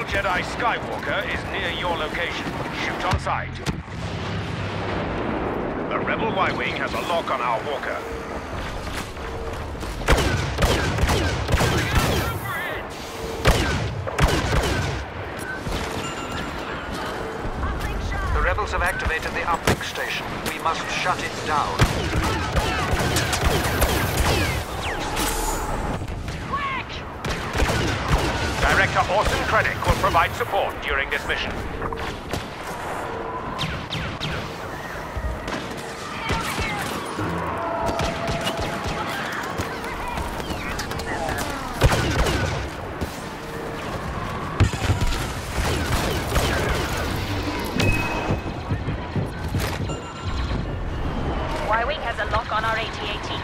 Jedi Skywalker is near your location. Shoot on sight. The Rebel Y-Wing has a lock on our walker. The rebels have activated the uplink station. We must shut it down. Director Orson Krennic will provide support during this mission. Y-Wing has a lock on our AT-AT.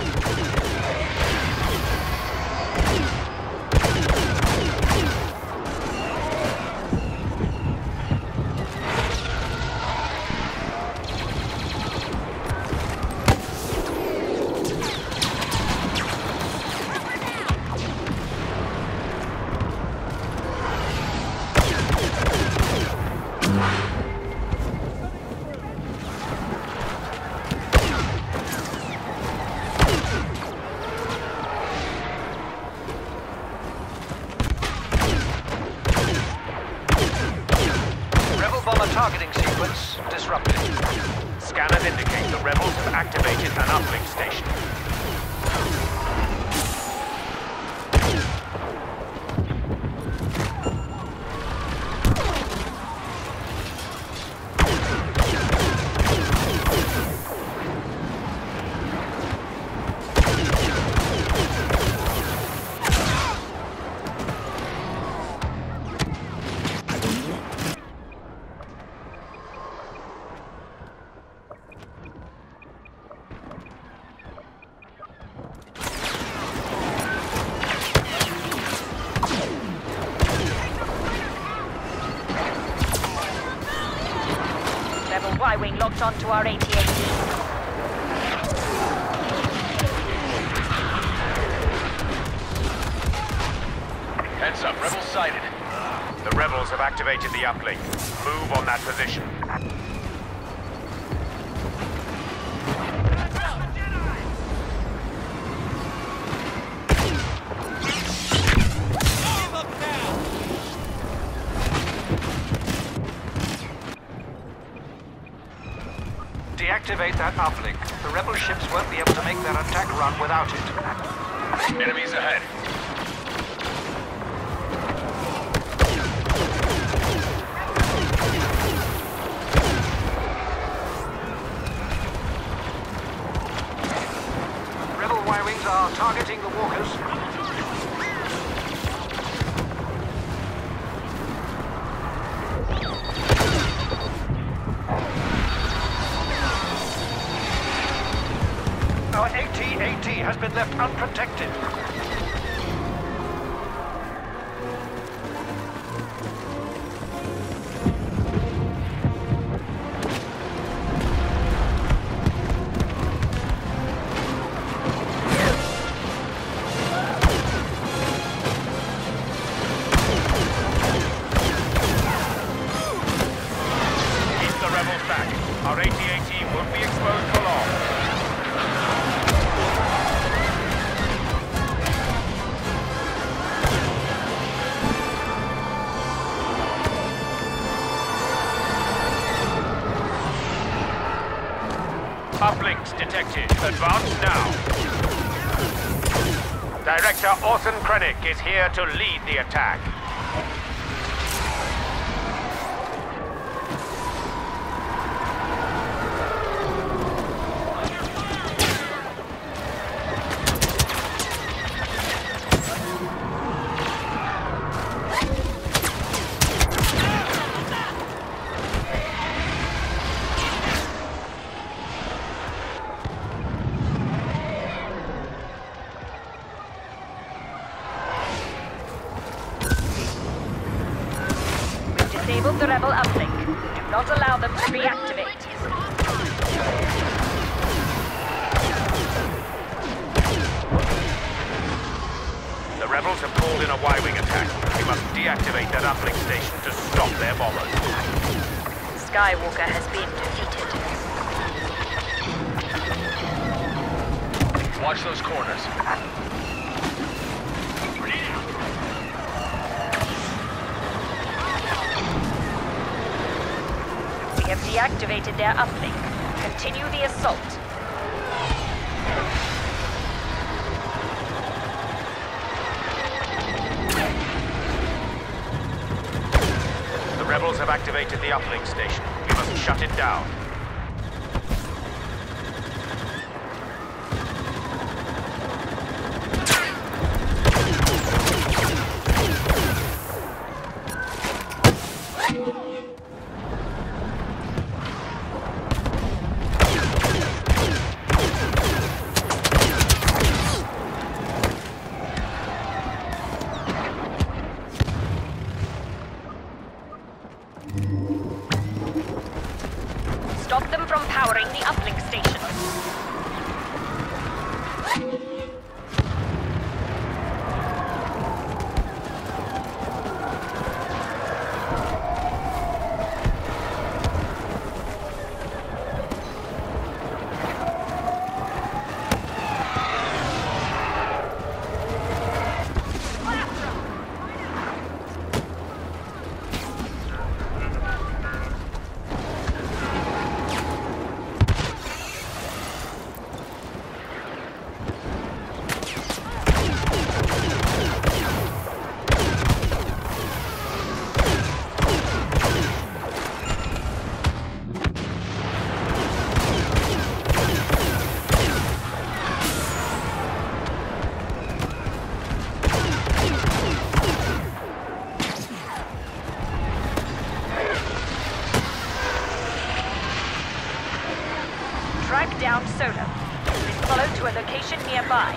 Targeting sequence disrupted. Scanners indicate the rebels have activated an uplink station. Y-Wing locked onto our AT-AT. Heads up, rebels sighted. The rebels have activated the uplink. Move on that position. Deactivate that uplink. The rebel ships won't be able to make their attack run without it. Enemies ahead. Rebel Y-Wings are targeting the walkers. Our AT-AT has been left unprotected. Keep the rebels back. Our AT-AT won't be exposed for long. Uplinks detected. Advance now. Director Orson Krennic is here to lead the attack. Disabled the rebel uplink. Do not allow them to reactivate. The rebels rebels have called in a Y-wing attack. We must deactivate that uplink station to stop their bombers. Skywalker has been defeated. Watch those corners. We have deactivated their uplink. Continue the assault. The rebels have activated the uplink station. We must shut it down. Stop them from powering the uplink station. Track down Solo. Then follow to a location nearby.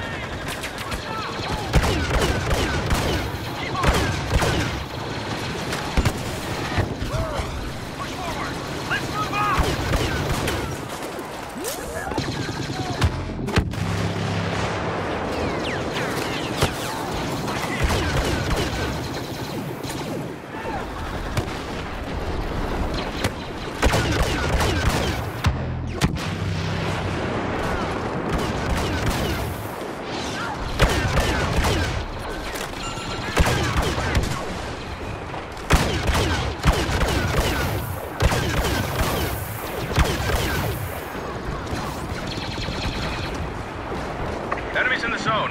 Enemies in the zone.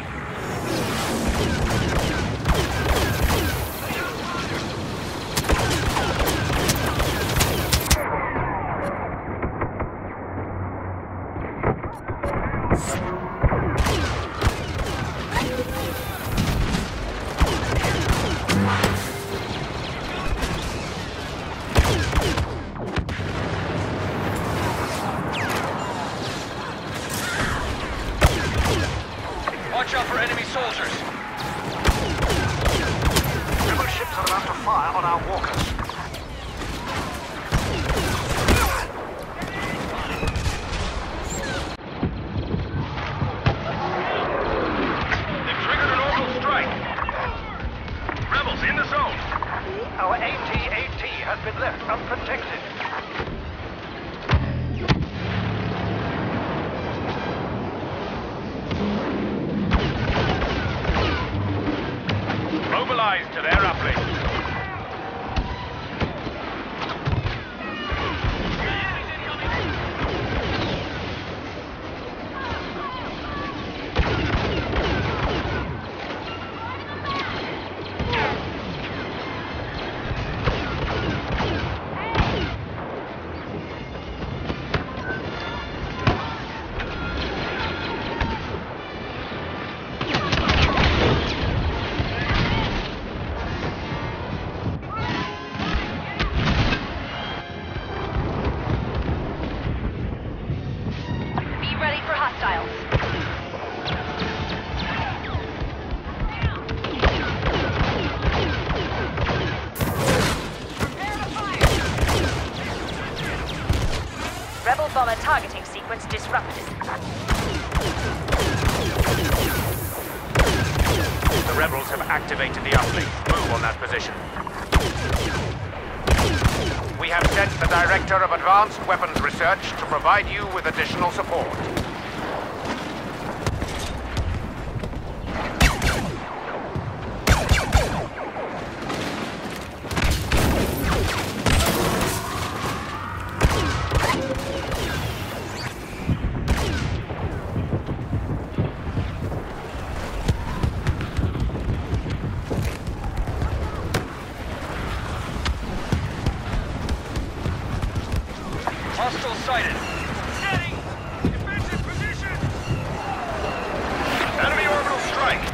Watch out for enemy soldiers. Rebel ships are about to fire on our walkers. They've triggered an orbital strike. Rebels in the zone. Our AT-AT has been left unprotected. Mobilize to their uplink. Rebel bomber targeting sequence disrupted. The rebels activated the uplink. Move on that position. We have sent the Director of Advanced Weapons Research to provide you with additional support. Hostile sighted. Setting! Defensive position! Enemy orbital strike!